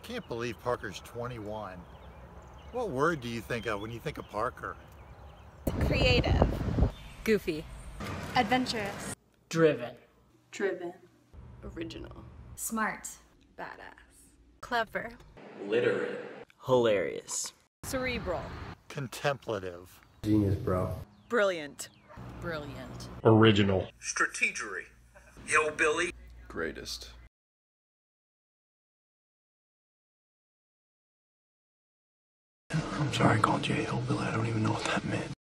can't believe Parker's 21. What word do you think of when you think of Parker? Creative. Goofy. Adventurous. Driven. Driven. Original. Smart. Badass. Clever. Literate. Hilarious. Cerebral. Contemplative. Genius, bro. Brilliant. Brilliant. Original. Strategery. Hillbilly. Greatest. I'm sorry I called you a hillbilly. I don't even know what that meant.